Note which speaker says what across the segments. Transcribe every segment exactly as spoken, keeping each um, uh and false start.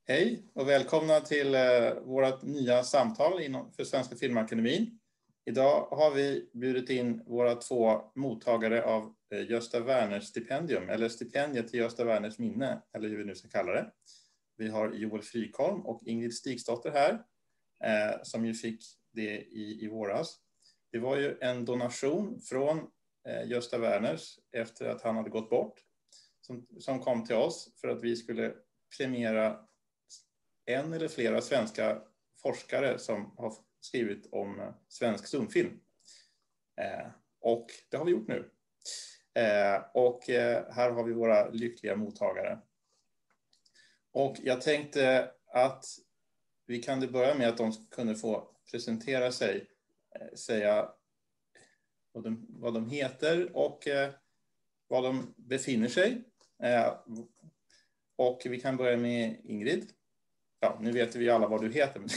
Speaker 1: Hej och välkomna till eh, vårt nya samtal inom, för Svenska Filmakademin. Idag har vi bjudit in våra två mottagare av eh, Gösta Werners stipendium, eller stipendiet till Gösta Werners minne, eller hur vi nu ska kalla det. Vi har Joel Frykholm och Ingrid Stigsdotter här, eh, som ju fick det i, i våras. Det var ju en donation från eh, Gösta Werners efter att han hade gått bort, som, som kom till oss för att vi skulle premiera en eller flera svenska forskare som har skrivit om svensk stumfilm. Eh, och det har vi gjort nu. Eh, och eh, här har vi våra lyckliga mottagare. Och jag tänkte att vi kan börja med att de kunde få presentera sig, eh, säga vad de, vad de heter och eh, var de befinner sig. Eh, och vi kan börja med Ingrid. Ja, nu vet vi alla vad du heter. Men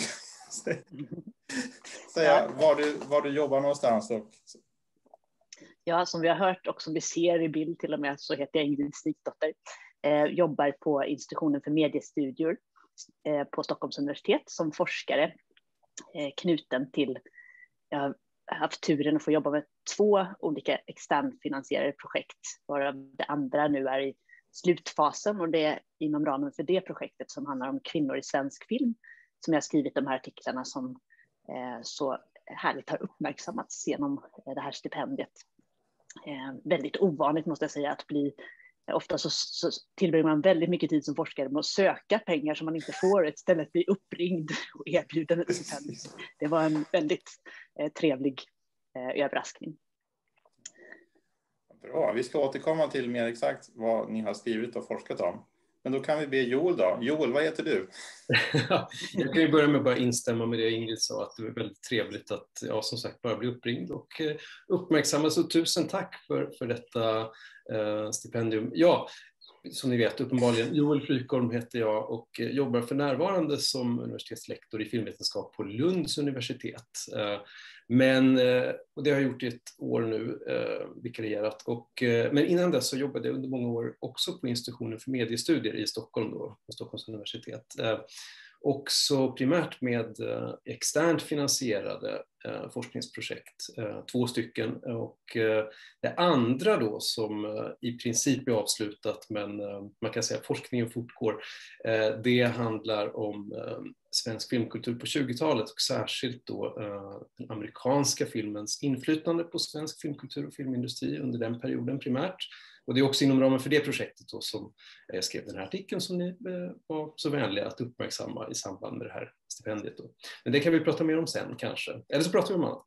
Speaker 1: säga var du, var du jobbar någonstans. Och...
Speaker 2: Ja, som vi har hört och som vi ser i bild till och med så heter jag Ingrid Stigsdotter. Eh, jobbar på institutionen för mediestudier eh, på Stockholms universitet som forskare eh, knuten till, jag har haft turen att få jobba med två olika externfinansierade projekt, varav det andra nu är i slutfasen, och det är inom ramen för det projektet som handlar om kvinnor i svensk film som jag har skrivit de här artiklarna som eh, så härligt har uppmärksammats genom eh, det här stipendiet. Eh, väldigt ovanligt måste jag säga att bli, eh, ofta så, så tillbringar man väldigt mycket tid som forskare med att söka pengar som man inte får, istället bli uppringd och erbjuden ett stipendium. Det var en väldigt eh, trevlig eh, överraskning.
Speaker 1: Bra, vi ska återkomma till mer exakt vad ni har skrivit och forskat om. Men då kan vi be Joel då. Joel, vad heter du?
Speaker 3: Jag kan ju börja med att bara instämma med det Ingrid sa, att det var väldigt trevligt att jag som sagt bara bli uppringd och uppmärksammad. Så tusen tack för, för detta eh, stipendium. Ja, som ni vet uppenbarligen, Joel Frykholm heter jag och jobbar för närvarande som universitetslektor i filmvetenskap på Lunds universitet. Men, och det har jag gjort i ett år nu, vikarierat. Och, men innan dess så jobbade jag under många år också på institutionen för mediestudier i Stockholm då, på Stockholms universitet. Också primärt med externt finansierade eh, forskningsprojekt, eh, två stycken. Och eh, det andra då som eh, i princip är avslutat, men eh, man kan säga att forskningen fortgår, eh, det handlar om eh, svensk filmkultur på tjugotalet och särskilt då eh, den amerikanska filmens inflytande på svensk filmkultur och filmindustri under den perioden primärt. Och det är också inom ramen för det projektet då som jag skrev den här artikeln som ni var så vänliga att uppmärksamma i samband med det här stipendiet då. Men det kan vi prata mer om sen kanske. Eller så pratar vi om annat.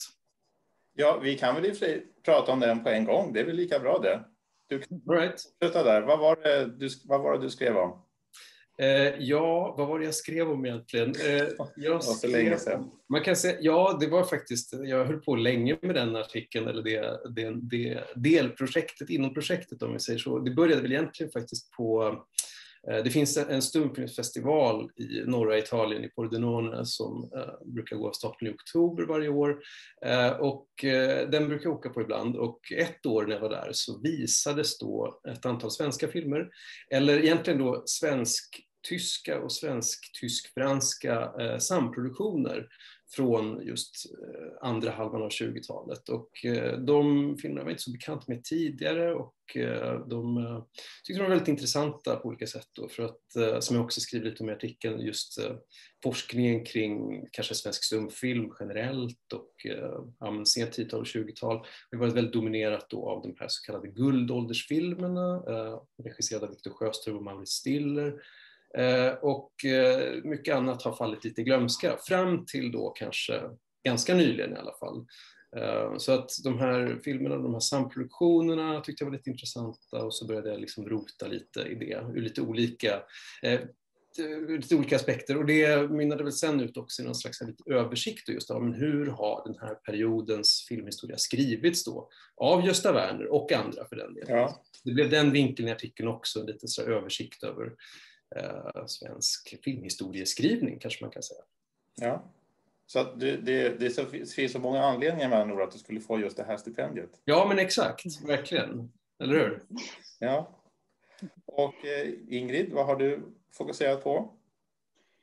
Speaker 1: Ja, vi kan väl i fri prata om den på en gång. Det är väl lika bra det. Du kan
Speaker 3: right.
Speaker 1: sluta där. Vad var det du, vad var det du skrev om?
Speaker 3: Eh, ja, vad var det jag skrev om egentligen? Eh, jag
Speaker 1: skrev, så länge sedan.
Speaker 3: Man kan säga, ja, det var faktiskt, jag höll på länge med den artikeln, eller det, det, det delprojektet inom projektet om vi säger så. Det började väl egentligen faktiskt på, eh, det finns en, en stumfilmsfestival i norra Italien, i Pordenone, som eh, brukar gå av stapeln i oktober varje år. Eh, och eh, den brukar jag åka på ibland, och ett år när jag var där så visades då ett antal svenska filmer, eller egentligen då svensk tyska och svensk-tysk-franska eh, samproduktioner från just eh, andra halvan av tjugotalet. Och eh, de filmerna var inte så bekant med tidigare, och eh, de eh, tyckte de var väldigt intressanta på olika sätt då, för att, eh, som jag också skriver lite om i artikeln, just eh, forskningen kring kanske svensk stumfilm generellt och eh, sent tiotal och tjugotal. Det var väldigt dominerat då av de här så kallade guldåldersfilmerna, eh, regisserade av Victor Sjöström och Maurits Stiller. Eh, och eh, mycket annat har fallit lite i glömska fram till då kanske ganska nyligen i alla fall. Eh, så att de här filmerna, de här samproduktionerna tyckte jag var lite intressanta, och så började jag liksom rota lite i det ur lite olika, eh, lite olika aspekter, och det mynnade väl sen ut också i någon slags lite översikt just av men hur har den här periodens filmhistoria skrivits då av Gösta Werner och andra för den delen. Ja. Det blev den vinkeln i artikeln också, en liten så översikt över Uh, svensk filmhistorieskrivning kanske man kan säga.
Speaker 1: Ja, så att det, det, det så, finns så många anledningar med Nora att du skulle få just det här stipendiet.
Speaker 3: Ja, men exakt, verkligen. Eller hur?
Speaker 1: Ja. Och eh, Ingrid, vad har du fokuserat på?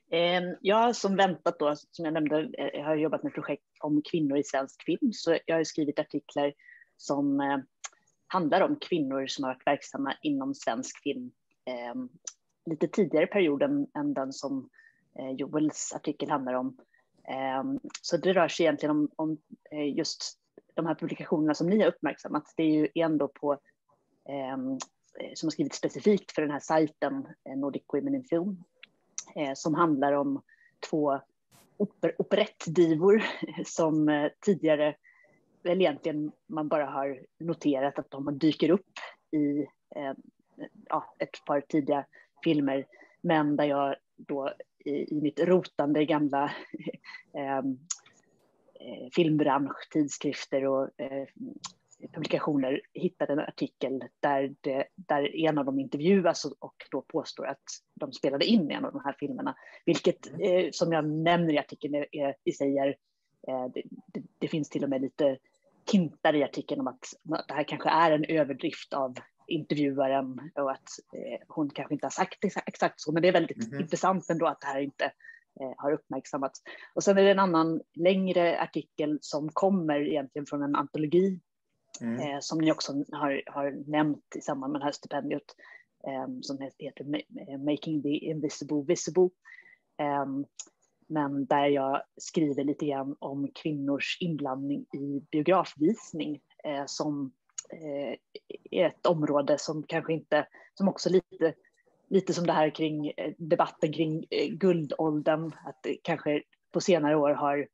Speaker 2: Ja, som väntat då, som jag nämnde, jag har jobbat med projekt om kvinnor i svensk film, så jag har skrivit artiklar som eh, handlar om kvinnor som har varit verksamma inom svensk film eh, lite tidigare perioden än den som eh, Joels artikel handlar om. Eh, så det rör sig egentligen om, om eh, just de här publikationerna som ni har uppmärksammat. Det är ju ändå på eh, som har skrivit specifikt för den här sajten eh, Nordic Women in Film, eh, som handlar om två oper- operettdivor som eh, tidigare väl egentligen man bara har noterat att de dyker upp i eh, ja, ett par tidiga filmer, men där jag då i, i mitt rotande gamla eh, filmbransch, tidskrifter och eh, publikationer hittade en artikel där, det, där en av dem intervjuas och, och då påstår att de spelade in en av de här filmerna, vilket eh, som jag nämner i artikeln är, är, i sig är, eh, det, det, det finns till och med lite hintar i artikeln om att, att det här kanske är en överdrift av intervjuaren och att eh, hon kanske inte har sagt exakt så, men det är väldigt mm-hmm. intressant ändå att det här inte eh, har uppmärksammats. Och sen är det en annan längre artikel som kommer egentligen från en antologi mm. eh, som ni också har, har nämnt i samband med det här stipendiet eh, som heter Making the Invisible Visible. Eh, men där jag skriver lite grann om kvinnors inblandning i biografvisning eh, som eh, är ett område som kanske inte, som också lite, lite som det här kring eh, debatten kring eh, guldåldern, att det kanske på senare år har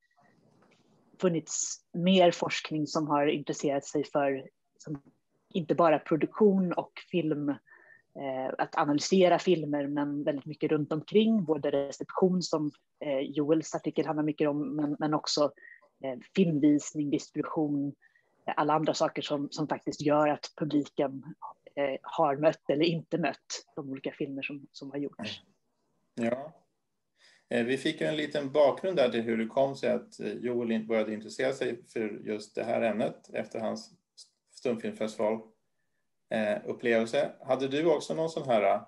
Speaker 2: funnits mer forskning som har intresserat sig för som inte bara produktion och film, Eh, att analysera filmer, men väldigt mycket runt omkring, både reception som eh, Joels artikel handlar mycket om, men, men också eh, filmvisning, distribution, eh, alla andra saker som, som faktiskt gör att publiken eh, har mött eller inte mött de olika filmer som, som har gjorts.
Speaker 1: Ja, eh, vi fick en liten bakgrund där till hur det kom sig att Joel började intressera sig för just det här ämnet efter hans stumfilmfestival upplevelse. Hade du också någon sån här?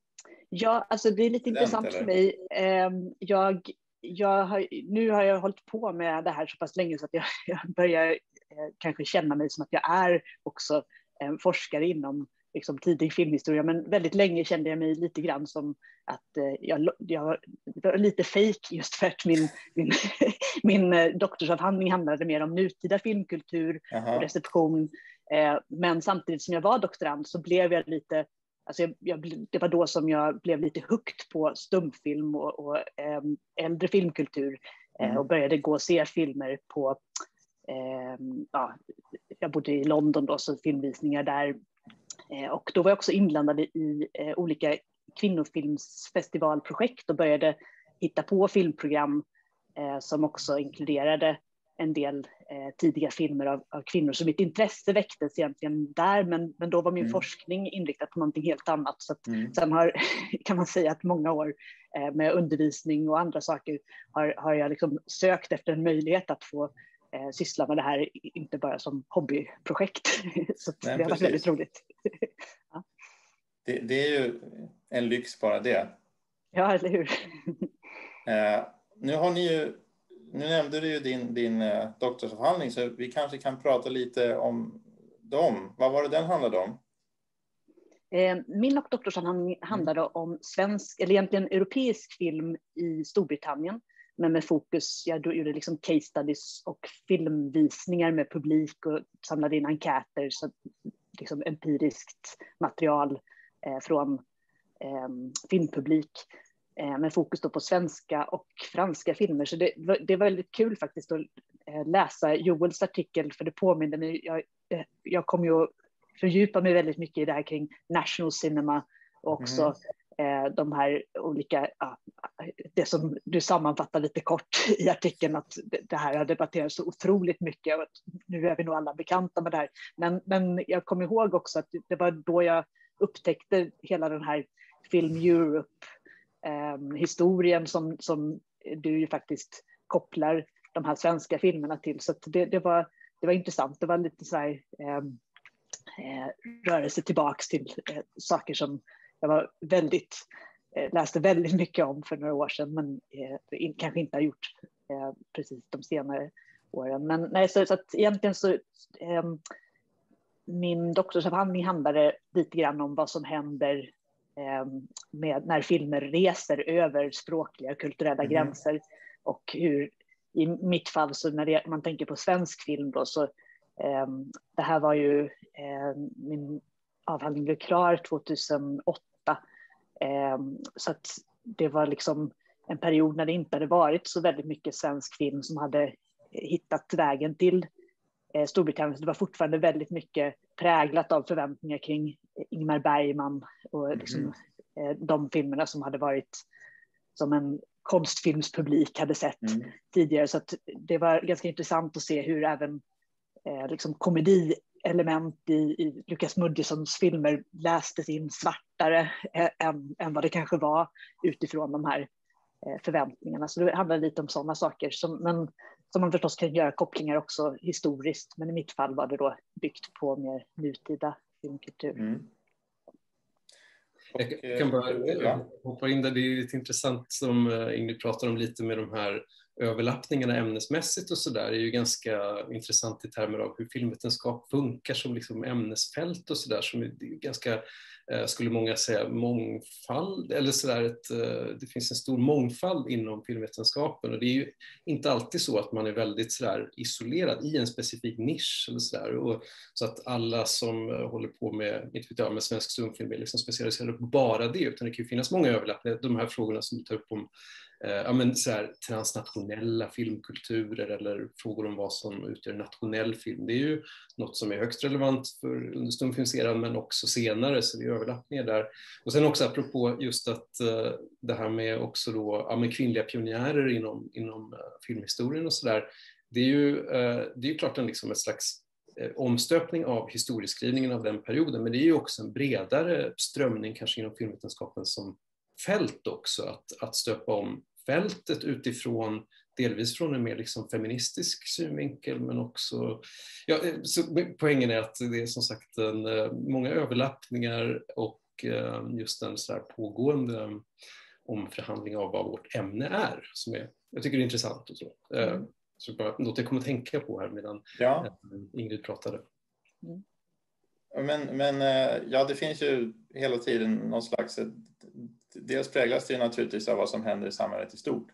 Speaker 2: Ja, alltså det är lite intressant eller? För mig. Jag, jag har, nu har jag hållit på med det här så pass länge så att jag, jag börjar kanske känna mig som att jag är också en forskare inom liksom, tidig filmhistoria, men väldigt länge kände jag mig lite grann som att jag, jag var lite fake just för att min, min, min doktorsavhandling handlade mer om nutida filmkultur Aha. och reception. Men samtidigt som jag var doktorand så blev jag lite, alltså jag, jag, det var då som jag blev lite hooked på stumfilm och, och äm, äldre filmkultur mm. och började gå och se filmer på, äm, ja, jag bodde i London då, så filmvisningar där, äh, och då var jag också inblandad i äh, olika kvinnofilmsfestivalprojekt och började hitta på filmprogram äh, som också inkluderade en del eh, tidiga filmer av, av kvinnor. Så mitt intresse väcktes egentligen där, men, men då var min mm. forskning inriktad på någonting helt annat. Så att mm. sen har, kan man säga att många år eh, med undervisning och andra saker har, har jag liksom sökt efter en möjlighet att få eh, syssla med det här, inte bara som hobbyprojekt. Så Nej, det har varit väldigt roligt. ja.
Speaker 1: det, det är ju en lyx bara det.
Speaker 2: Ja, eller hur?
Speaker 1: eh, nu har ni ju Nu nämnde du ju din, din eh, doktorsavhandling, så vi kanske kan prata lite om dem. Vad var det den handlade om?
Speaker 2: Eh, min doktorsavhandling handlade mm. om svensk, eller egentligen europeisk film i Storbritannien, men med fokus, jag gjorde liksom case studies och filmvisningar med publik och samlade in enkäter, så liksom empiriskt material eh, från eh, filmpublik. Med fokus då på svenska och franska filmer. Så det, det var väldigt kul faktiskt att läsa Joels artikel, för det påminner mig. Jag, jag kom ju att fördjupa mig väldigt mycket i det här kring national cinema och också mm. eh, de här olika, ja, det som du sammanfattar lite kort i artikeln, att det, det här har debatterats så otroligt mycket och att nu är vi nog alla bekanta med det här. Men, men jag kom ihåg också att det var då jag upptäckte hela den här Film Europe Um, historien som, som du ju faktiskt kopplar de här svenska filmerna till. Så det, det, var, det var intressant. Det var lite så här um, eh, rörelse tillbaks till eh, saker som jag var väldigt läste väldigt mycket om för några år sedan, men eh, kanske inte har gjort eh, precis de senare åren. Men nej, så, så att egentligen så eh, min doktorsavhandling handlade lite grann om vad som händer eh, med när filmer reser över språkliga och kulturella mm. gränser, och hur i mitt fall, så när det, man tänker på svensk film då, så eh, det här var ju eh, min avhandling blev klar tjugohundraåtta. Eh, så att det var liksom en period när det inte hade varit så väldigt mycket svensk film som hade hittat vägen till eh, Storbritannien. Så det var fortfarande väldigt mycket präglat av förväntningar kring Ingmar Bergman och liksom, mm. eh, de filmerna som hade varit som en konstfilmspublik hade sett mm. tidigare. Så att det var ganska intressant att se hur även eh, liksom komedielement i, i Lukas Moodyssons filmer lästes in svartare eh, än, än vad det kanske var utifrån de här eh, förväntningarna. Så det handlar lite om sådana saker som, men, som man förstås kan göra kopplingar också historiskt. Men i mitt fall var det då byggt på mer nutida filmkultur. Mm.
Speaker 3: Jag kan bara ja. hoppa in där, det är lite intressant som Ingrid pratar om lite med de här överlappningarna ämnesmässigt och sådär. Det är ju ganska intressant i termer av hur filmvetenskap funkar som liksom ämnesfält och sådär, som är ganska, skulle många säga, mångfald eller sådär, ett, det finns en stor mångfald inom filmvetenskapen, och det är ju inte alltid så att man är väldigt sådär isolerad i en specifik nisch eller sådär, och så att alla som håller på med, inte vet jag, med svensk stumfilm är liksom specialiserade på bara det, utan det kan ju finnas många överlappningar, de här frågorna som du tar upp om ja, men så här, transnationella filmkulturer eller frågor om vad som utgör nationell film. Det är ju något som är högst relevant för under stumfilmseran, men också senare, så det är överlappningar där. Och sen också apropå just att uh, det här med också då, ja, med kvinnliga pionjärer inom, inom uh, filmhistorien och sådär. Det är ju uh, det är ju klart en liksom ett slags uh, omstöpning av historieskrivningen av den perioden, men det är ju också en bredare strömning kanske inom filmvetenskapen som fält också, att, att stöpa om fältet utifrån, delvis från en mer liksom feministisk synvinkel, men också, ja, så poängen är att det är som sagt en, många överlappningar och just en så här pågående omförhandling av vad vårt ämne är, som är, jag tycker det är intressant och så. Mm. Så bara något jag kommer att tänka på här medan ja. Ingrid pratade.
Speaker 1: Mm. Men, men ja, det finns ju hela tiden någon slags, dels präglas det naturligtvis av vad som händer i samhället i stort.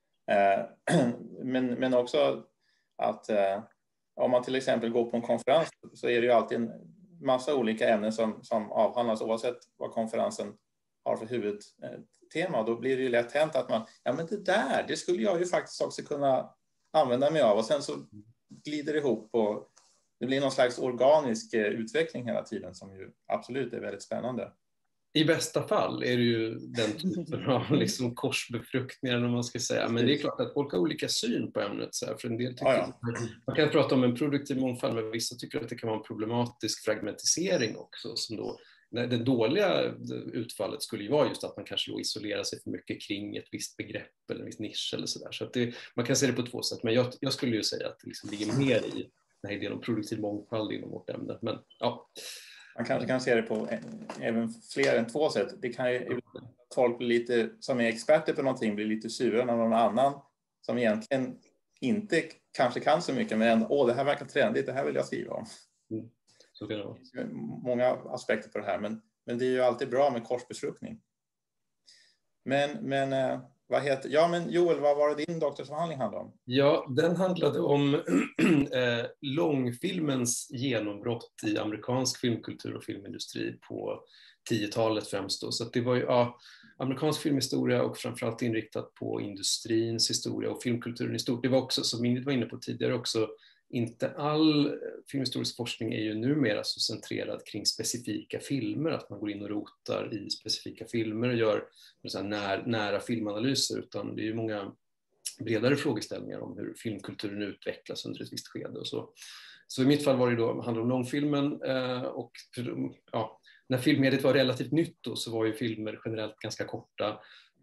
Speaker 1: Men, men också att om man till exempel går på en konferens, så är det ju alltid en massa olika ämnen som, som avhandlas oavsett vad konferensen har för huvudtema. Då blir det ju lätt hänt att man, ja men det där, det skulle jag ju faktiskt också kunna använda mig av, och sen så glider det ihop och det blir någon slags organisk utveckling hela tiden som ju absolut är väldigt spännande.
Speaker 3: I bästa fall är det ju den typen av liksom korsbefruktningar, om man ska säga. Men det är klart att folk har olika syn på ämnet. Så här, för en del tycker ja, ja. Man kan prata om en produktiv mångfald, men vissa tycker att det kan vara en problematisk fragmentisering också. Som då, det dåliga utfallet skulle ju vara just att man kanske då isolerar sig för mycket kring ett visst begrepp eller en viss nisch eller sådär. Så att det, man kan se det på två sätt. Men jag, jag skulle ju säga att det liksom ligger mer i den här idén om produktiv mångfald inom vårt ämne. Men ja...
Speaker 1: Man kanske kan se det på även fler än två sätt. Det kan ju folk bli lite, som är experter på någonting, bli lite sura när någon annan som egentligen inte kanske kan så mycket, men ändå, åh, det här verkar trendigt, det här vill jag skriva om.
Speaker 3: Mm. Så kan det vara.
Speaker 1: Det finns många aspekter på det här, men, men det är ju alltid bra med korsbefruktning. Men, men vad heter, ja men Joel, vad var det din doktorsavhandling handlade om?
Speaker 3: Ja, den handlade om eh, långfilmens genombrott i amerikansk filmkultur och filmindustri på tiotalet främst då. Så att det var ju ja, amerikansk filmhistoria och framförallt inriktat på industrins historia och filmkulturen i stort. Det var också, som Ingrid var inne på tidigare också, inte all filmhistorisk forskning är ju numera så centrerad kring specifika filmer, att man går in och rotar i specifika filmer och gör så här när, nära filmanalyser, utan det är ju många bredare frågeställningar om hur filmkulturen utvecklas under ett visst skede och så. Så i mitt fall var det då, handlade om långfilmen eh, och ja, när filmmediet var relativt nytt då, så var ju filmer generellt ganska korta.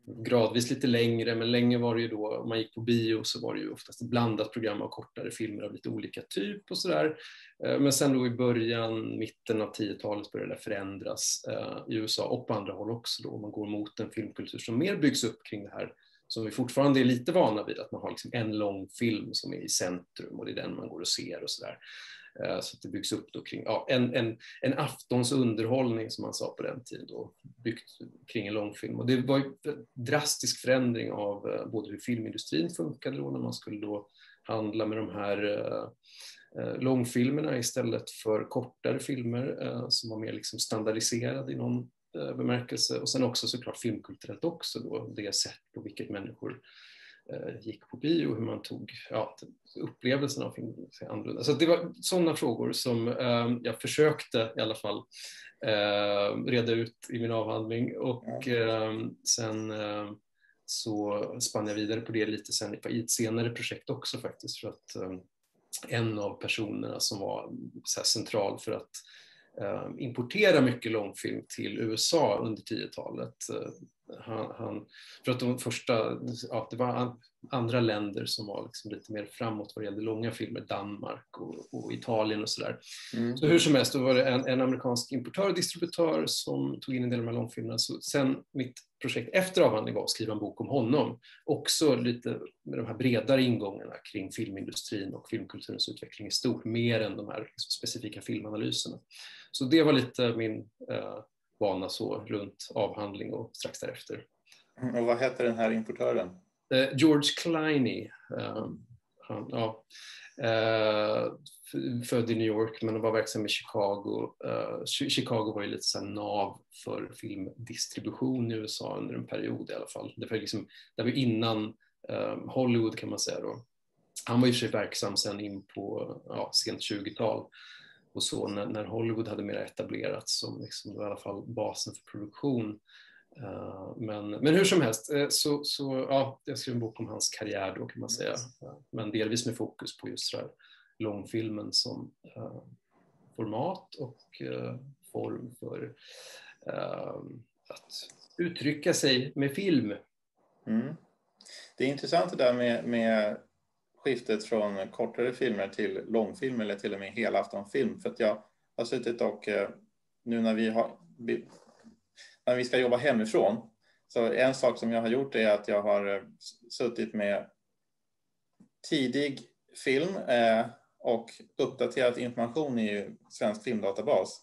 Speaker 3: gradvis lite längre, men länge var det ju då, om man gick på bio så var det ju oftast ett blandat program av kortare filmer av lite olika typ och sådär. Men sen då i början, mitten av tiotalet började det förändras i U S A och på andra håll också då. Man går mot en filmkultur som mer byggs upp kring det här som vi fortfarande är lite vana vid, att man har liksom en lång film som är i centrum och det är den man går och ser och sådär. Så att det byggs upp då kring ja, en, en, en aftons underhållning som man sa på den tiden då, byggt kring en långfilm. Och det var ju en drastisk förändring av både hur filmindustrin funkade då när man skulle då handla med de här eh, långfilmerna istället för kortare filmer eh, som var mer liksom standardiserade i någon eh, bemärkelse. Och sen också såklart filmkulturellt också då, det sätt på vilket människor gick på bio, hur man tog ja, upplevelsen av film annorlunda. Så det var sådana frågor som eh, jag försökte i alla fall eh, reda ut i min avhandling och eh, sen eh, så spann jag vidare på det lite sen i ett senare projekt också faktiskt, för att eh, en av personerna som var så här central för att eh, importera mycket långfilm till U S A under tiotalet. Eh, han, han, för att de första, ja, det var andra länder som var liksom lite mer framåt vad det gällde långa filmer, Danmark och, och Italien och sådär. Mm. Så hur som helst, då var det en, en amerikansk importör och distributör som tog in en del av de här långfilmerna. Så sen mitt projekt efter avhandling var att skriva en bok om honom. Också lite med de här bredare ingångarna kring filmindustrin och filmkulturens utveckling i stort, mer än de här liksom specifika filmanalyserna. Så det var lite min eh, vana så runt avhandling och strax därefter.
Speaker 1: Och vad heter den här importören?
Speaker 3: Uh, George Clooney. Um, han, ja, uh, född i New York men var verksam i Chicago. Uh, Chicago var ju lite så här nav för filmdistribution i U S A under en period i alla fall. Det var, liksom, det var innan um, Hollywood kan man säga då. Han var ju sig verksam sen in på ja, sent tjugotal. Och så när, när Hollywood hade mer etablerats som liksom, i alla fall basen för produktion. Uh, men, men hur som helst, uh, så, så ja, jag skrev en bok om hans karriär då kan man säga. Uh, men delvis med fokus på just här långfilmen som uh, format och uh, form för uh, att uttrycka sig med film.
Speaker 1: Mm. Det är intressant det där med, med skiftet från kortare filmer till långfilm eller till och med helaftonfilm. För att jag har suttit och nu när vi, har, när vi ska jobba hemifrån, så en sak som jag har gjort är att jag har suttit med tidig film eh, och uppdaterat information i Svensk filmdatabas.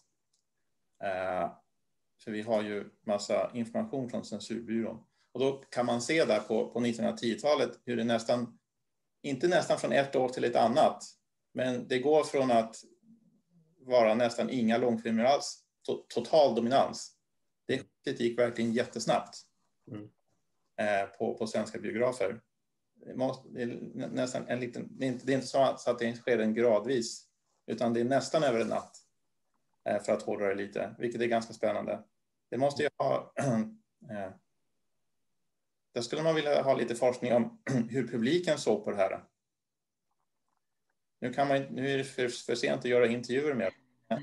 Speaker 1: Eh, för vi har ju massa information från censurbyrån. Och då kan man se där på, på nittonhundratiotalet hur det nästan inte nästan från ett år till ett annat, men det går från att vara nästan inga långfilmer alls, to- total dominans. Det gick verkligen jättesnabbt mm. eh, på, på svenska biografer. Det, måste, det, är nästan en liten, det, är inte, det är inte så att, så att det sker en gradvis, utan det är nästan över en natt eh, för att hårdra det lite, vilket är ganska spännande. Det måste ju ha... eh, Där skulle man vilja ha lite forskning om hur publiken såg på det här. Nu, kan man, nu är det för, för sent att göra intervjuer med.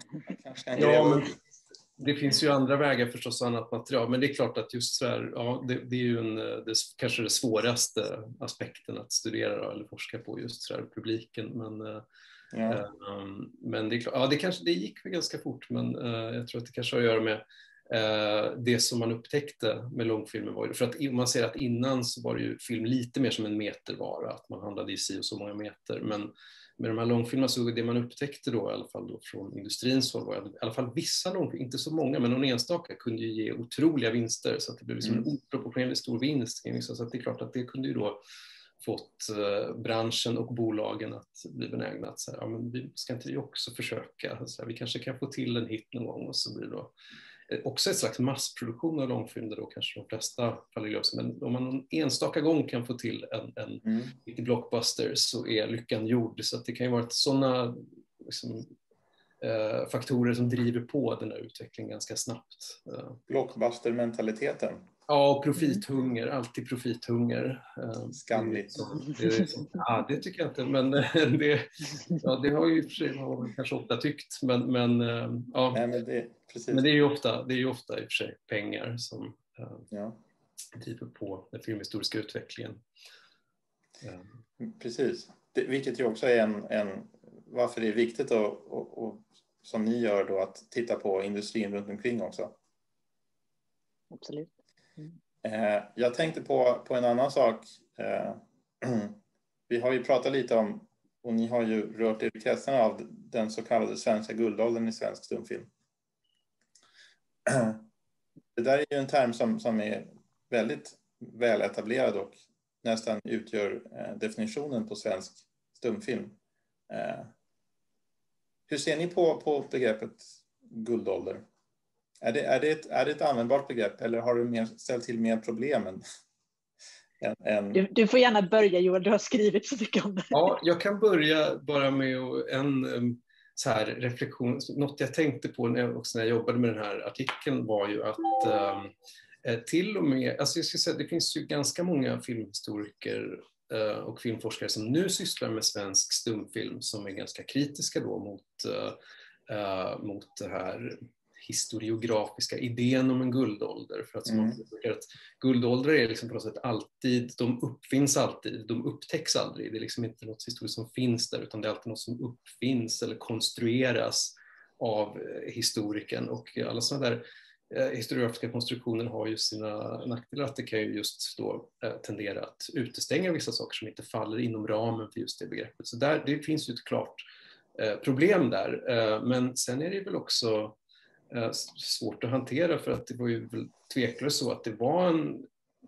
Speaker 3: Ja, men det finns ju andra vägar förstås, annat material. Men det är klart att just så här, ja, det, det är ju en, det, kanske det svåraste aspekten att studera eller forska på, just så här, publiken. Men, ja. um, men det är klart, ja, det, kanske, det gick ganska fort, men uh, jag tror att det kanske har att göra med det som man upptäckte med långfilmen var ju, för att man ser att innan så var det ju film lite mer som en metervara, att man handlade i si och så många meter, men med de här långfilmerna så det man upptäckte då i alla fall då från industrins håll var att i alla fall vissa långfilmer, inte så många men någon enstaka, kunde ju ge otroliga vinster, så att det blev liksom en oproportionerligt stor vinst, så att det är klart att det kunde ju då fått branschen och bolagen att bli benägna att så här, ja, men vi ska inte också försöka, så här, vi kanske kan få till en hit någon gång, och så blir det då också ett slags massproduktion av långfilm där då kanske de flesta faller i lös. Men om man någon enstaka gång kan få till en, en mm. riktig blockbuster så är lyckan gjord. Så att det kan ju vara sådana liksom, eh, faktorer som driver på den här utvecklingen ganska snabbt.
Speaker 1: Blockbuster-mentaliteten.
Speaker 3: Ja, och profithunger. Alltid profithunger.
Speaker 1: Skamligt.
Speaker 3: Det, det, ja, det tycker jag inte. Men det, ja, det har ju i och för sig har kanske ofta tyckt. Men, men, ja.
Speaker 1: Nej, men, det, precis.
Speaker 3: men det är ju ofta, det är ju ofta i och för sig pengar som...
Speaker 1: Ja.
Speaker 3: driver på den filmhistoriska utvecklingen. Ja.
Speaker 1: Precis, det, vilket ju också är en, en varför det är viktigt att, och, och, som ni gör då, att titta på industrin runt omkring också.
Speaker 2: Absolut. Mm.
Speaker 1: Eh, jag tänkte på, på en annan sak. Eh, vi har ju pratat lite om, och ni har ju rört er i kretsarna av den så kallade svenska guldåldern i svensk stumfilm. Det där är ju en term som, som är väldigt väl etablerad och nästan utgör eh, definitionen på svensk stumfilm. Eh, hur ser ni på, på begreppet guldålder? Är det, är, det ett, är det ett användbart begrepp, eller har du mer, ställt till mer problem än, än, än...
Speaker 2: Du, du får gärna börja, Joel, du har skrivit så mycket om det.
Speaker 3: Ja, jag kan börja bara med en så här reflektion. Något jag tänkte på när jag, också när jag jobbade med den här artikeln var ju att eh, till och med, alltså jag ska säga, det finns ju ganska många filmhistoriker eh, och filmforskare som nu sysslar med svensk stumfilm som är ganska kritiska då mot, eh, mot det här historiografiska idén om en guldålder. För att, som mm. man att guldåldrar är liksom på något sätt alltid, de uppfinns alltid, de upptäcks aldrig. Det är liksom inte något historiskt som finns där, utan det är alltid något som uppfinns eller konstrueras av historikern. Och alla sådana där eh, historiografiska konstruktioner har ju sina nackdelar, att det kan ju just då eh, tendera att utestänga vissa saker som inte faller inom ramen för just det begreppet. Så där, det finns ju ett klart eh, problem där. Eh, men sen är det väl också svårt att hantera, för att det var ju tveklöst så att det var en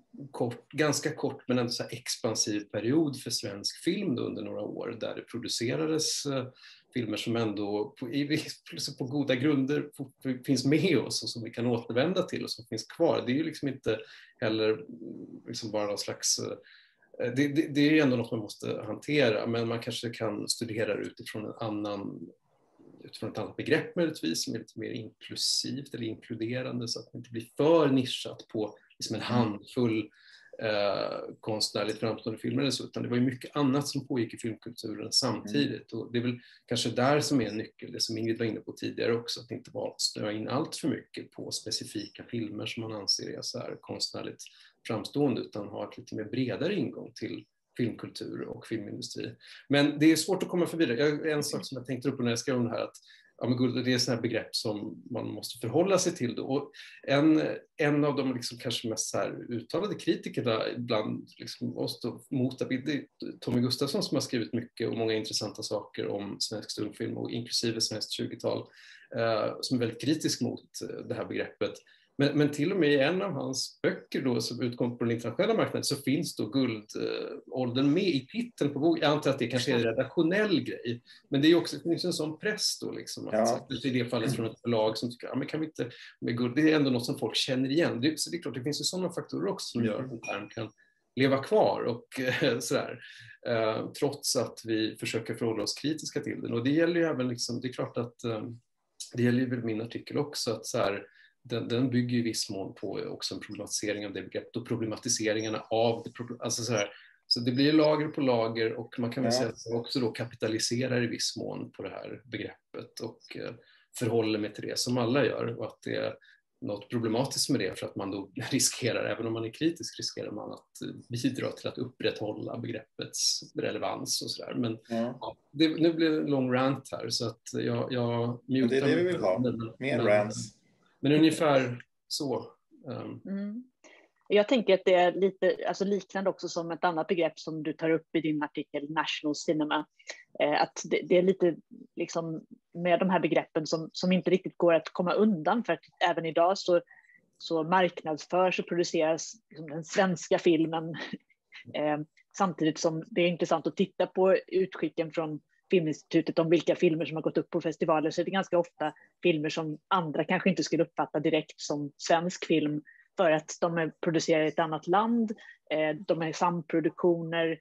Speaker 3: kort, ganska kort men ändå så här expansiv period för svensk film då under några år, där det producerades uh, filmer som ändå på, i, på goda grunder finns med oss och som vi kan återvända till och som finns kvar. Det är ju liksom inte heller liksom bara någon slags uh, det, det, det är ju ändå något man måste hantera, men man kanske kan studera det utifrån en annan utifrån ett annat begrepp möjligtvis, som är lite mer inklusivt eller inkluderande, så att det inte blir för nischat på liksom en handfull eh, konstnärligt framstående filmer eller så, utan det var ju mycket annat som pågick i filmkulturen samtidigt. Och det är väl kanske där som är en nyckel, det som Ingrid var inne på tidigare också, att inte bara snöa in allt för mycket på specifika filmer som man anser är så här konstnärligt framstående, utan ha ett lite mer bredare ingång till filmkultur och filmindustri. Men det är svårt att komma förbi det. Jag, en sak som jag tänkte upp när jag skrev om det här, att ja, men guld, det är sådana här begrepp som man måste förhålla sig till då. Och en, en av de liksom kanske mest så här uttalade kritikerna ibland liksom oss då, mot det är Tommy Gustafsson, som har skrivit mycket och många intressanta saker om svensk stumfilm och inklusive svenskt tjugotal, eh, som är väldigt kritisk mot det här begreppet. Men, men till och med i en av hans böcker då, som utkom på den internationella marknaden, så finns då guldåldern med i titeln på boken. Jag antar att det kanske är en redaktionell grej, men det är också, det finns en sån press då liksom, att, ja. att i det fallet från ett förlag som tycker, ja men kan vi inte med guld, det är ändå något som folk känner igen. Det, så det är klart, det finns ju sådana faktorer också som gör att en term kan leva kvar och eh, sådär. Eh, trots att vi försöker förhålla oss kritiska till den. Och det gäller ju även liksom, det är klart att eh, det gäller ju väl min artikel också, att så här, Den, den bygger i viss mån på också en problematisering av det begreppet och problematiseringarna av det. Alltså så, här, så det blir lager på lager, och man kan väl ja. säga att jag också då kapitaliserar i viss mån på det här begreppet och eh, förhåller mig till det som alla gör, och att det är något problematiskt med det, för att man då riskerar, även om man är kritisk, riskerar man att bidra till att upprätthålla begreppets relevans och sådär. Men ja. Ja, det, nu blir det en lång rant här, så att jag, jag
Speaker 1: mutar. Det är det vi vill ha, men, mer men, rants.
Speaker 3: Men ungefär så. Um.
Speaker 2: Mm. Jag tänker att det är lite alltså liknande också som ett annat begrepp som du tar upp i din artikel, national cinema. Eh, att det, det är lite liksom med de här begreppen som, som inte riktigt går att komma undan, för att även idag så, så marknadsförs och produceras liksom den svenska filmen. eh, samtidigt som det är intressant att titta på utskicken från Filminstitutet om vilka filmer som har gått upp på festivaler, så är det ganska ofta filmer som andra kanske inte skulle uppfatta direkt som svensk film, för att de är producerade i ett annat land, de är samproduktioner,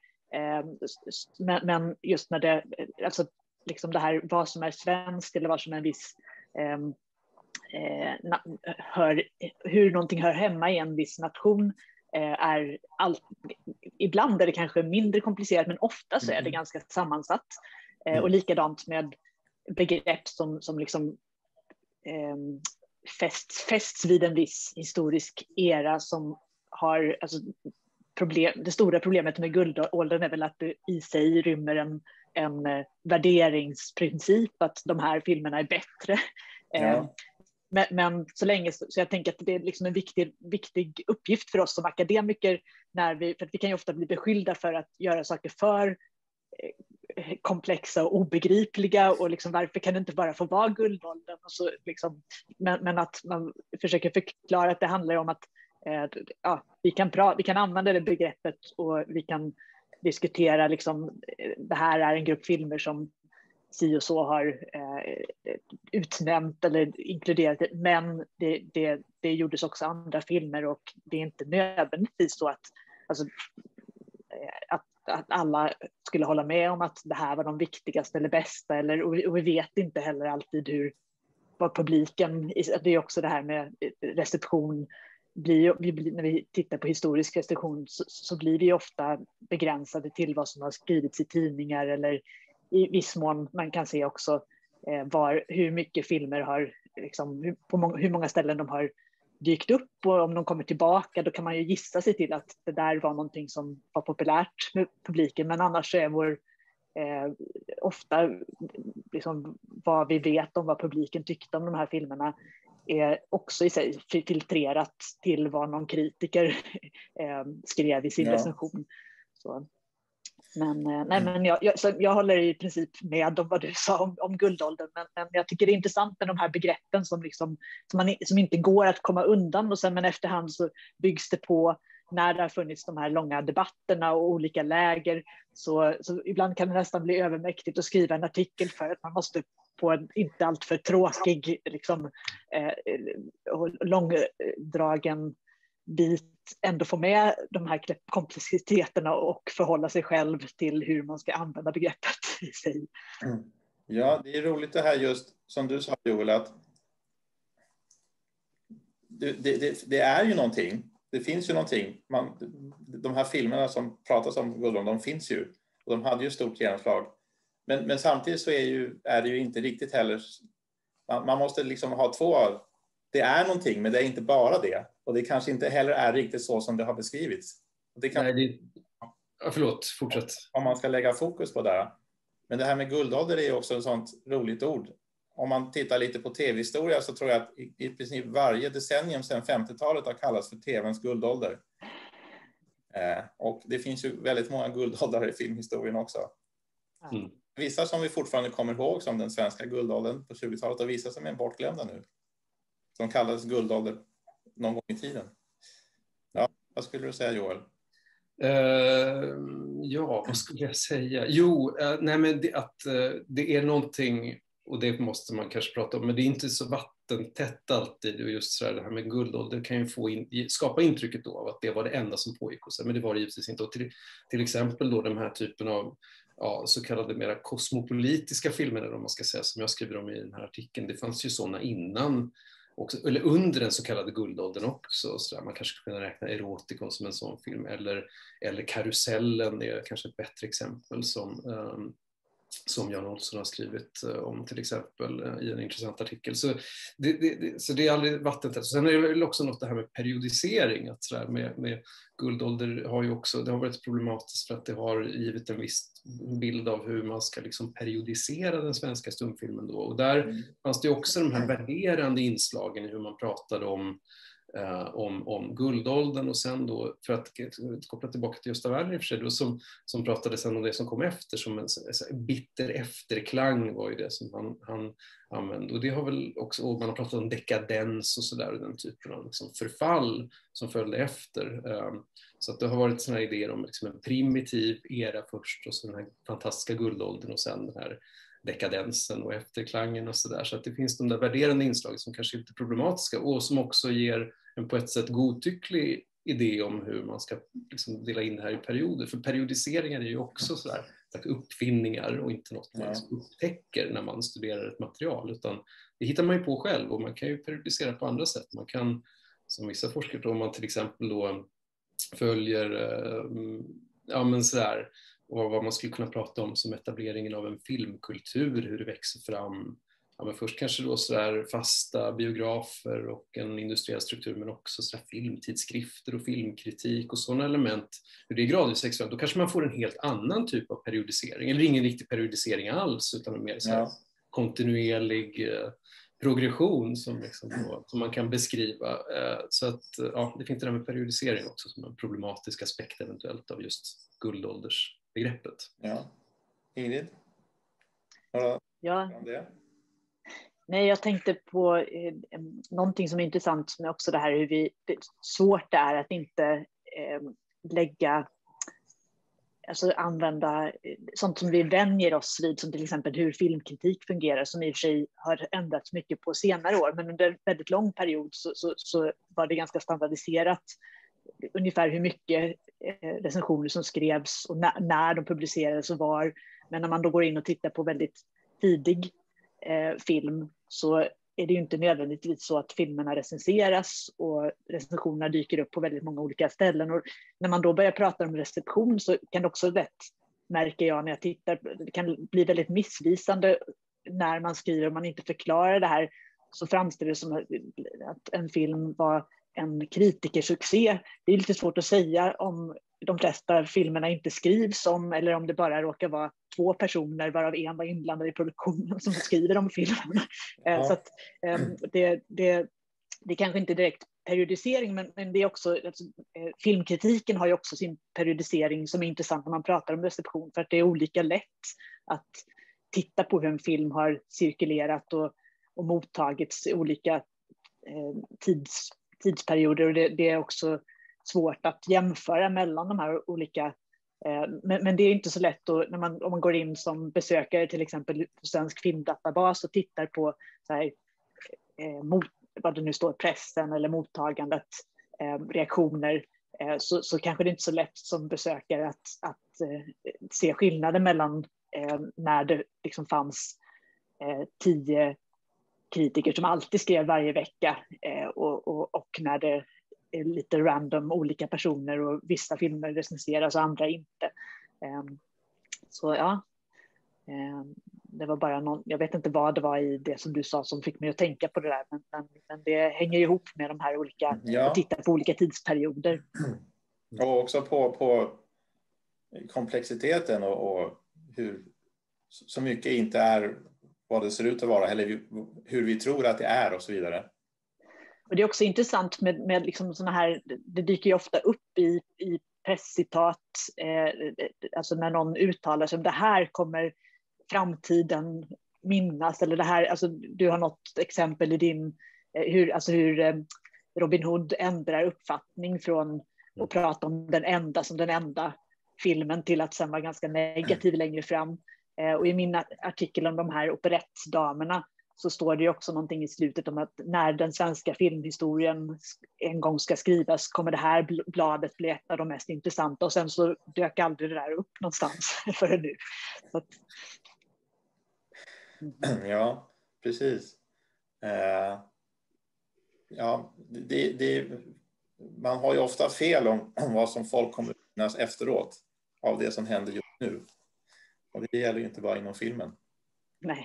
Speaker 2: men just när det, alltså liksom det här vad som är svenskt eller vad som är en viss hör, hur någonting hör hemma i en viss nation är allt, ibland är det kanske mindre komplicerat, men ofta så är det ganska sammansatt. Mm. Och likadant med begrepp som, som liksom eh, fästs, fästs vid en viss historisk era, som har, alltså, problem, det stora problemet med guldåldern är väl att det i sig rymmer en, en värderingsprincip, att de här filmerna är bättre.
Speaker 1: Ja.
Speaker 2: Men, men så länge, så jag tänker att det är liksom en viktig, viktig uppgift för oss som akademiker, när vi, för att vi kan ju ofta bli beskyllda för att göra saker för komplexa och obegripliga, och liksom, varför kan det inte bara få vara guldåldern? Och så, liksom, men, men att man försöker förklara att det handlar om att eh, ja, vi, kan pra, vi kan använda det begreppet och vi kan diskutera, liksom, det här är en grupp filmer som si och så har eh, utnämnt eller inkluderat det, men det, det, det gjordes också andra filmer, och det är inte nödvändigtvis så att, alltså, att, att alla skulle hålla med om att det här var de viktigaste eller bästa, eller, och vi, och vi vet inte heller alltid hur, vad publiken, det är också det här med reception, blir, vi blir, när vi tittar på historisk reception så, så blir vi ofta begränsade till vad som har skrivits i tidningar, eller i viss mån man kan se också eh, var, hur mycket filmer har, liksom, hur, på må, hur många ställen de har dykt upp, och om de kommer tillbaka då kan man ju gissa sig till att det där var någonting som var populärt med publiken, men annars är vår eh, ofta liksom, vad vi vet om vad publiken tyckte om de här filmerna är också i sig filtrerat till vad någon kritiker eh, skrev i sin ja. recension. Så. Men, nej, men jag, jag, så jag håller i princip med om vad du sa om, om guldåldern, men, men jag tycker det är intressant med de här begreppen som, liksom, som, man, som inte går att komma undan, och sen men efterhand så byggs det på, när det har funnits de här långa debatterna och olika läger, så, så ibland kan det nästan bli övermäktigt att skriva en artikel för att man måste på en inte alltför tråkig, liksom, eh, och långdragen bit ändå få med de här komplexiteterna och förhålla sig själv till hur man ska använda begreppet i sig.
Speaker 1: Mm. Ja, det är roligt det här just som du sa, Joel, att det, det, det är ju någonting. Det finns ju någonting. Man, de här filmerna som pratas om guldåldern, de finns ju. Och de hade ju stort genomslag. Men, men samtidigt så är, ju, är det ju inte riktigt heller. Man, man måste liksom ha två. Det är någonting, men det är inte bara det. Och det kanske inte heller är riktigt så som det har beskrivits. Det kan,
Speaker 3: Nej, det... Ja, förlåt, fortsätt.
Speaker 1: Om man ska lägga fokus på det. Men det här med guldålder är också ett sånt roligt ord. Om man tittar lite på tv-historia så tror jag att i, i princip varje decennium sedan femtiotalet har kallats för tvns guldålder. Eh, och det finns ju väldigt många guldåldrar i filmhistorien också. Mm. Vissa som vi fortfarande kommer ihåg som den svenska guldåldern på tjugotalet, och vissa som är bortglömda nu. Som kallades guldålder någon gång i tiden. Ja, vad skulle du säga, Joel?
Speaker 3: Uh, ja, vad skulle jag säga? Jo, uh, nej men det, att uh, det är någonting, och det måste man kanske prata om, men det är inte så vattentätt alltid. Och just så här, det här med guldålder kan ju få in, skapa intrycket då av att det var det enda som pågick. Och så, men det var det givetvis inte. Och till, till exempel då den här typen av ja, så kallade mera kosmopolitiska filmer, eller om man ska säga, som jag skriver om i den här artikeln. Det fanns ju sådana innan, också, eller under den så kallade guldåldern också. Så där, man kanske skulle kunna räkna Erotikon som en sån film. Eller, eller Karusellen är kanske ett bättre exempel som, um, som Jan Olsson har skrivit uh, om till exempel uh, i en intressant artikel. Så det, det, det, så det är aldrig vattentätt. Sen är det väl också något det här med periodisering. Att så där, med, med guldålder har ju också, det har varit problematiskt för att det har givit en viss bild av hur man ska liksom periodisera den svenska stumfilmen då. Och där mm. fanns det också de här värderande inslagen i hur man pratade om, eh, om, om guldåldern, och sen då, för att koppla tillbaka till Gösta Werner i och för sig, då, som, som pratade sen om det som kom efter, som en, en bitter efterklang var ju det som han, han använde. Och det har väl också, och man har pratat om dekadens och sådär, och den typen av liksom förfall som följde efter. Så att det har varit såna här idéer om liksom en primitiv era först, och så den här fantastiska guldåldern, och sen den här dekadensen och efterklangen och sådär. Så att det finns de där värderande inslagen som kanske inte är problematiska, och som också ger en på ett sätt godtycklig idé om hur man ska liksom dela in det här i perioder. För periodiseringar är ju också sådär uppfinningar och inte något man liksom upptäcker när man studerar ett material, utan det hittar man ju på själv, och man kan ju periodisera på andra sätt. Man kan, som vissa forskare, om man till exempel då följer ja, men sådär, och vad man skulle kunna prata om som etableringen av en filmkultur, hur det växer fram ja, men först kanske då så där fasta biografer och en industriell struktur, men också så där filmtidskrifter och filmkritik och sådana element. Hur det är gradvis växer, då kanske man får en helt annan typ av periodisering, eller ingen riktig periodisering alls, utan en mer så här
Speaker 1: Ja.
Speaker 3: kontinuerlig eh, progression som, liksom då, som man kan beskriva. Eh, så att ja, det finns det där med periodisering också som en problematisk aspekt eventuellt av just guldåldersbegreppet.
Speaker 1: Ja. Ingrid? Några
Speaker 2: Ja.
Speaker 1: om det?
Speaker 2: Nej, jag tänkte på eh, någonting som är intressant med också det här hur vi, det, svårt det är att inte eh, lägga, alltså använda eh, sånt som vi vänjer oss vid, som till exempel hur filmkritik fungerar, som i och för sig har ändrats mycket på senare år, men under en väldigt lång period så, så, så var det ganska standardiserat ungefär hur mycket eh, recensioner som skrevs och när, när de publicerades och var. Men när man då går in och tittar på väldigt tidig eh, film så är det ju inte nödvändigtvis så att filmerna recenseras och recensionerna dyker upp på väldigt många olika ställen. Och när man då börjar prata om reception så kan det också lätt, märker jag när jag tittar, det kan bli väldigt missvisande när man skriver och man inte förklarar det här, så framställs det som att en film var en kritikersuccé. Det är lite svårt att säga om de flesta filmerna inte skrivs om, eller om det bara råkar vara två personer varav en var inblandad i produktionen som skriver om filmerna. Ja. Så att, det, det, det är kanske inte direkt periodisering, men, men det är också, alltså, filmkritiken har ju också sin periodisering som är intressant när man pratar om reception, för att det är olika lätt att titta på hur en film har cirkulerat och, och mottagits i olika eh, tids, tidsperioder, och det, det är också svårt att jämföra mellan de här olika, eh, men, men det är inte så lätt då, när man, om man går in som besökare till exempel på Svensk filmdatabas och tittar på så här, eh, mot, vad det nu står, pressen eller mottagandet, eh, reaktioner, eh, så, så kanske det inte är så lätt som besökare att, att eh, se skillnaden mellan eh, när det liksom fanns eh, tio kritiker som alltid skrev varje vecka eh, och, och, och när det är lite random olika personer och vissa filmer recenseras och andra inte. Eh, så ja, eh, det var bara någon, jag vet inte vad det var i det som du sa som fick mig att tänka på det där, men, men, men det hänger ihop med de här olika,
Speaker 1: ja.
Speaker 2: och titta på olika tidsperioder.
Speaker 1: Och också på, på komplexiteten och, och hur så mycket inte är vad det ser ut att vara, eller hur vi tror att det är och så vidare.
Speaker 2: Och det är också intressant med, med liksom såna här, det dyker ju ofta upp i, i presscitat, eh, alltså när någon uttalar sig om det här kommer framtiden minnas, eller det här, alltså du har något exempel i din, eh, hur, alltså hur eh, Robin Hood ändrar uppfattning från att prata om den enda som den enda filmen till att sen vara ganska negativ längre fram. Och i min artikel om de här operettdamerna så står det ju också någonting i slutet om att när den svenska filmhistorien en gång ska skrivas kommer det här bladet bli ett av de mest intressanta, och sen så dök aldrig det där upp någonstans förrän nu. Så att...
Speaker 1: mm. Ja, precis. Uh, ja, det, det, man har ju ofta fel om, om vad som folk kommer att minnas efteråt av det som händer just nu. Och det gäller ju inte bara inom filmen.
Speaker 2: Nej.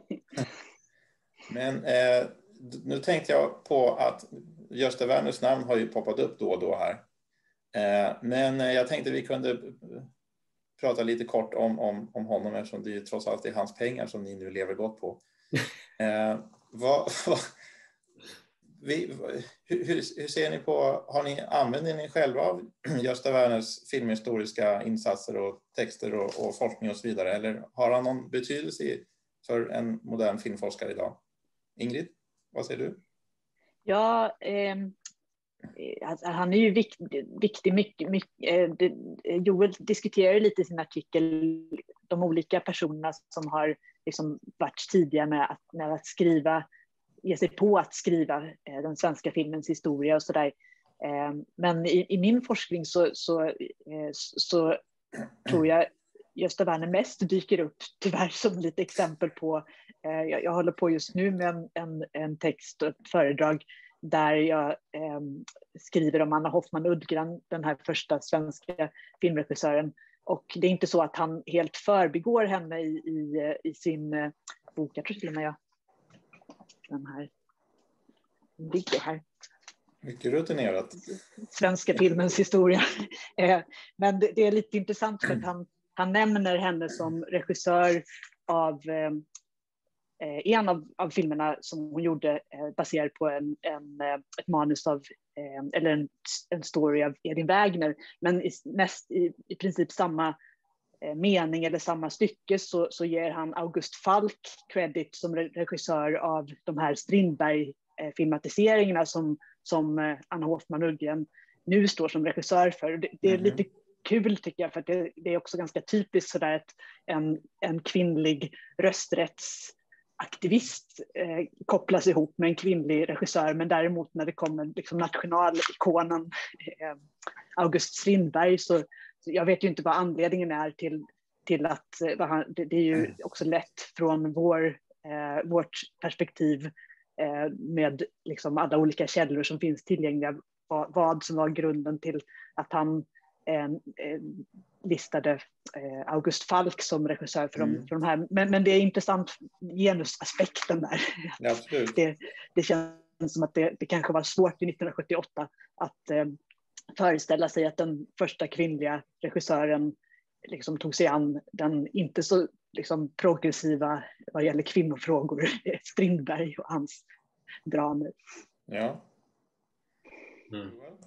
Speaker 1: Men eh, nu tänkte jag på att Gösta Werners namn har ju poppat upp då och då här. Eh, men jag tänkte vi kunde prata lite kort om, om, om honom, eftersom det är trots allt är hans pengar som ni nu lever gott på. Eh, vad, vad, vi, hur, hur ser ni på, har ni, använder ni själva av Gösta Werners filmhistoriska insatser och texter och, och forskning och så vidare, eller har han någon betydelse för en modern filmforskare idag? Ingrid, vad säger du?
Speaker 2: Ja, eh, alltså, han är ju viktig, viktig mycket, mycket eh, Joel diskuterar lite i sin artikel de olika personerna som har liksom varit tidiga med att, med att skriva, ge sig på att skriva eh, den svenska filmens historia och sådär. Eh, men i, i min forskning så, så, eh, så tror jag Gösta Werner mest dyker upp tyvärr som lite exempel på, eh, jag, jag håller på just nu med en, en, en text och ett föredrag där jag eh, skriver om Anna Hoffman Uddgren, den här första svenska filmregissören. Och det är inte så att han helt förbigår henne i, i, i sin eh, bok, jag tror till och med jag den här ligger här.
Speaker 1: Mycket rutinerat.
Speaker 2: Svenska filmens historia. Men det, det är lite intressant för att han, han nämner henne som regissör av eh, en av, av filmerna som hon gjorde eh, baserad på en, en, ett manus av, eh, eller en, en story av Edin Wägner. Men i, näst, i, i princip samma eh, mening eller samma stycke så, så ger han August Falk credit som regissör av de här Strindberg-filmatiseringarna som, som eh, Anna Hoffman Ugglen nu står som regissör för. Det, det är mm. lite kul tycker jag, för att det, det är också ganska typiskt sådär att en, en kvinnlig rösträttsaktivist eh, kopplas ihop med en kvinnlig regissör, men däremot när det kommer liksom nationalikonen eh, August Strindberg så, så jag vet ju inte vad anledningen är till, till att eh, han, det, det är ju också lätt från vår, eh, vårt perspektiv eh, med liksom alla olika källor som finns tillgängliga vad, vad som var grunden till att han Eh, eh, listade eh, August Falk som regissör för, mm. de, för de här. Men, men det är intressant genusaspekten där.
Speaker 1: Ja, absolut.
Speaker 2: det, det känns som att det, det kanske var svårt i nittonhundrasjuttioåtta att eh, föreställa sig att den första kvinnliga regissören liksom tog sig an den inte så liksom, progressiva vad gäller kvinnofrågor, Strindberg och hans dramer.
Speaker 1: Ja.
Speaker 3: Mm.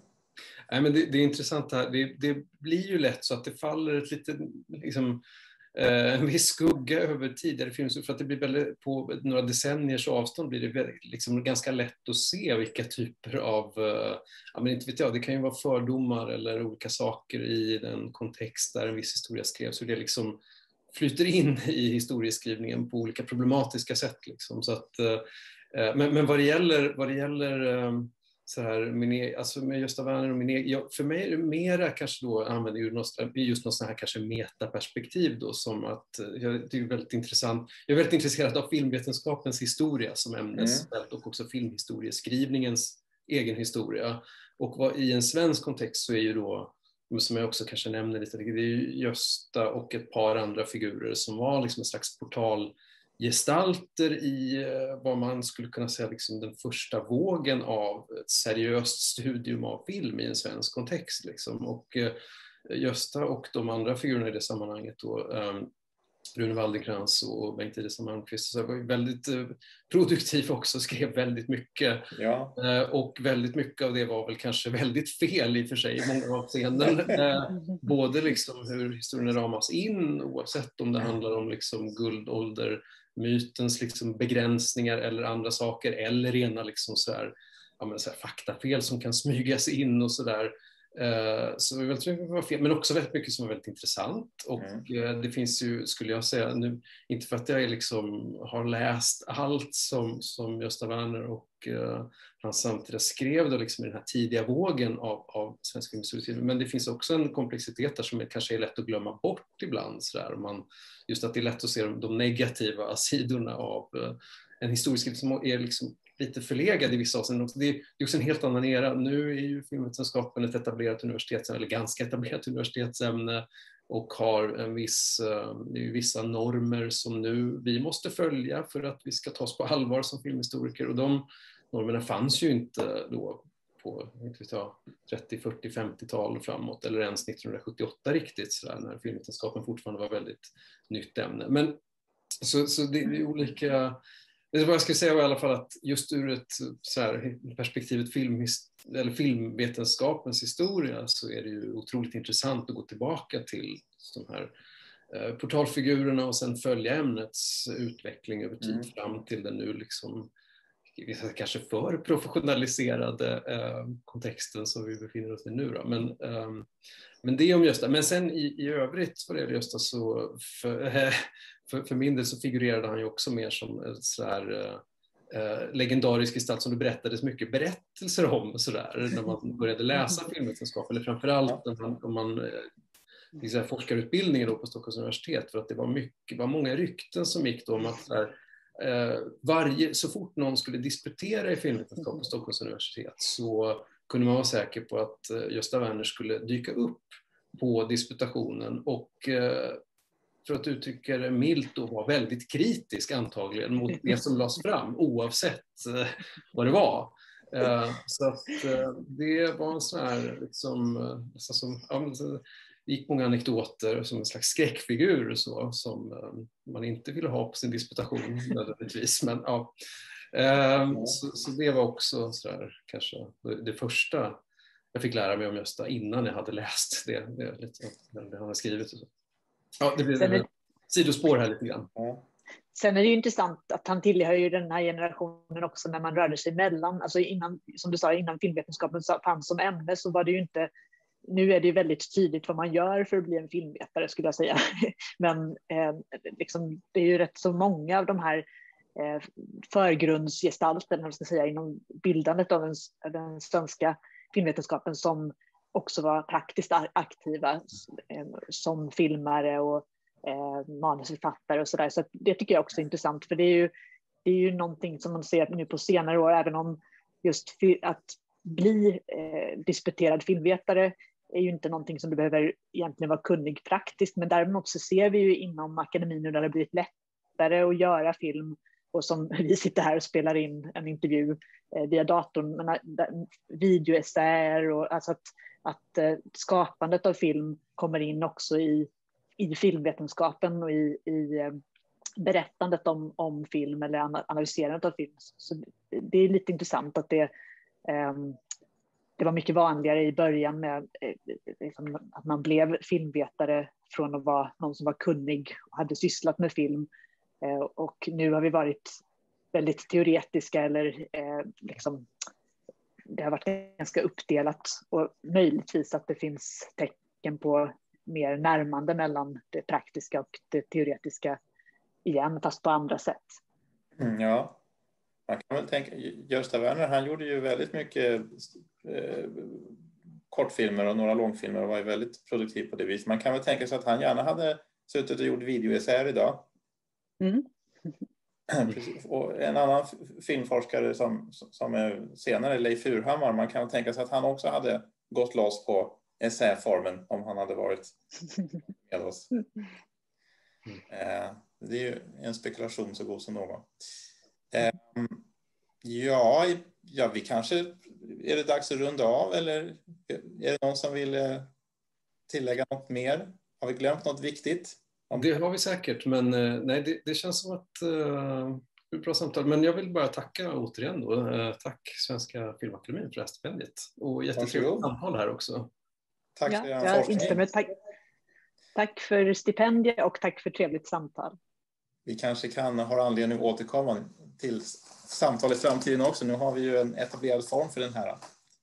Speaker 3: Nej, men det, det är intressant här. Det, det blir ju lätt så att det faller ett lite, liksom, eh, en viss skugga över tidigare filmer. För att det blir väldigt, på några decenniers avstånd blir det väldigt, liksom, ganska lätt att se vilka typer av, eh, ja, men inte vet jag, det kan ju vara fördomar eller olika saker i den kontext där en viss historia skrevs. Så det liksom flyter in i historieskrivningen på olika problematiska sätt. Liksom. Så att, eh, men, men vad det gäller, vad det gäller eh, så här, min, alltså med Gösta Werner och min egen, ja, för mig är det mera kanske då använder ju något, just något sån här kanske metaperspektiv då, som att jag tycker det är väldigt intressant. Jag är väldigt intresserad av filmvetenskapens historia som ämnesfält mm. och också filmhistorieskrivningens egen historia. Och vad, i en svensk kontext så är ju då, som jag också kanske nämner lite, det är ju Gösta och ett par andra figurer som var liksom en slags portal gestalter i vad man skulle kunna säga liksom den första vågen av ett seriöst studium av film i en svensk kontext. Liksom. Och eh, Gösta och de andra figurerna i det sammanhanget, då, eh, Rune Waldenkrantz och Bengt Idestam Malmqvist, så var ju väldigt eh, produktiv också, skrev väldigt mycket.
Speaker 1: Ja.
Speaker 3: Eh, och väldigt mycket av det var väl kanske väldigt fel i och för sig i många avseenden. Eh, både liksom hur historien ramas in, oavsett om det handlar om liksom guldålder, mytens liksom begränsningar eller andra saker, eller rena liksom så här, ja men så här faktafel som kan smygas in och sådär. Uh, så jag tror det var fel, men också väldigt mycket som var väldigt intressant. Och mm. uh, det finns ju, skulle jag säga nu, inte för att jag liksom har läst allt som, som Gösta Werner och uh, hans samtida skrev då liksom i den här tidiga vågen av, av svensk filmhistoria, men det finns också en komplexitet där som är, kanske är lätt att glömma bort ibland så där. Man, just att det är lätt att se de, de negativa sidorna av uh, en historisk som är liksom lite förlegad i vissa avseenden. Det är också en helt annan era. Nu är ju filmvetenskapen ett etablerat universitetsämne, eller ganska etablerat universitetsämne, och har en viss, det är ju vissa normer som nu vi måste följa för att vi ska tas på allvar som filmhistoriker. Och de normerna fanns ju inte då på inte vet jag, trettio, fyrtio, femtiotal framåt, eller ens nittonhundrasjuttioåtta riktigt, så där, när filmvetenskapen fortfarande var väldigt nytt ämne. Men så, så det är olika. Det vad jag skulle säga var i alla fall att just ur ett så här, perspektivet film, eller filmvetenskapens historia så är det ju otroligt intressant att gå tillbaka till de här eh, portalfigurerna och sen följa ämnets utveckling över tid mm. fram till den nu liksom kanske för professionaliserade eh, kontexten som vi befinner oss i nu då. Men, eh, men det om Gösta. Men sen i, i övrigt vad det är Gösta så för, eh, för, för min del så figurerade han ju också mer som en sådär eh, legendarisk gestalt som det berättades mycket berättelser om sådär när man började läsa filmvetenskap, eller framförallt när man, om man eh, forskarutbildningen då på Stockholms universitet, för att det var mycket, var många rykten som gick då om att sådär, eh, varje, så fort någon skulle disputera i filmvetenskap på Stockholms universitet så kunde man vara säker på att eh, Gösta Werner skulle dyka upp på disputationen och eh, för att uttrycka det milt, och var väldigt kritisk antagligen mot det som lades fram, oavsett eh, vad det var. Eh, så att eh, det var en sån här, liksom, eh, som, ja, det gick många anekdoter som en slags skräckfigur så, som eh, man inte ville ha på sin disputation nödvändigtvis. Men, ja. eh, så, så det var också så där, kanske det, det första jag fick lära mig om Gösta innan jag hade läst det, det, det, det han har skrivit. Och så. Ja, det blir ett sidospår här lite grann.
Speaker 2: Sen är det ju intressant att han tillhör ju den här generationen också när man rörde sig mellan, alltså innan, som du sa, innan filmvetenskapen fanns som ämne så var det ju inte, nu är det ju väldigt tydligt vad man gör för att bli en filmvetare skulle jag säga. Men eh, liksom, det är ju rätt så många av de här eh, förgrundsgestalterna, man ska säga, inom bildandet av den, den svenska filmvetenskapen som också var praktiskt aktiva eh, som filmare och Eh, manusförfattare och sådär. Så att det tycker jag också är intressant, för det är ju, det är ju någonting som man ser nu på senare år, även om just att bli eh, disputerad filmvetare är ju inte någonting som du behöver egentligen vara kunnig praktiskt, men däremot så ser vi ju inom akademin nu när det har blivit lättare att göra film, och som vi sitter här och spelar in en intervju eh, via datorn, men videoessäer och alltså att, att eh, skapandet av film kommer in också i i filmvetenskapen och i, i berättandet om, om film eller analyserandet av film. Så det är lite intressant att det, um, det var mycket vanligare i början med liksom, att man blev filmvetare från att vara någon som var kunnig och hade sysslat med film. Uh, och nu har vi varit väldigt teoretiska eller uh, liksom, det har varit ganska uppdelat, och möjligtvis att det finns tecken på mer närmande mellan det praktiska och det teoretiska igen, fast på andra sätt.
Speaker 1: Mm, ja, man kan väl tänka, Gösta Werner, han gjorde ju väldigt mycket eh, kortfilmer och några långfilmer och var ju väldigt produktiv på det viset. Man kan väl tänka sig att han gärna hade suttit och gjort videoessäer idag.
Speaker 2: Mm.
Speaker 1: Precis. Och en annan filmforskare som, som är senare, Leif Furhammar, man kan tänka sig att han också hade gått loss på essäformen om han hade varit med oss. Eh, det är ju en spekulation så god som någon. Eh, ja, ja, vi kanske, är det dags att runda av, eller är det någon som vill eh, tillägga något mer? Har vi glömt något viktigt?
Speaker 3: Om... Det har vi säkert, men eh, nej, det, det känns som att eh, det är ett bra samtal. Men jag vill bara tacka återigen då. Eh, tack Svenska Filmakademin för det här stipendiet. Och jättetrevligt samtal här också.
Speaker 1: Tack
Speaker 2: ja,
Speaker 1: för
Speaker 2: jag
Speaker 1: forskning.
Speaker 2: Instämmer. Tack, tack för stipendiet och tack för trevligt samtal.
Speaker 1: Vi kanske kan ha anledning att återkomma till samtal i framtiden också. Nu har vi ju en etablerad form för den här.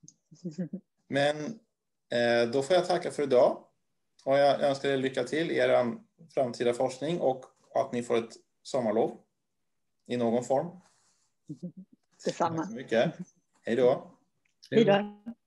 Speaker 1: Men eh, då får jag tacka för idag. Och jag önskar er lycka till i er framtida forskning och att ni får ett sommarlov i någon form.
Speaker 2: Detsamma.
Speaker 1: Tack så mycket. Hej då.
Speaker 2: Hej då.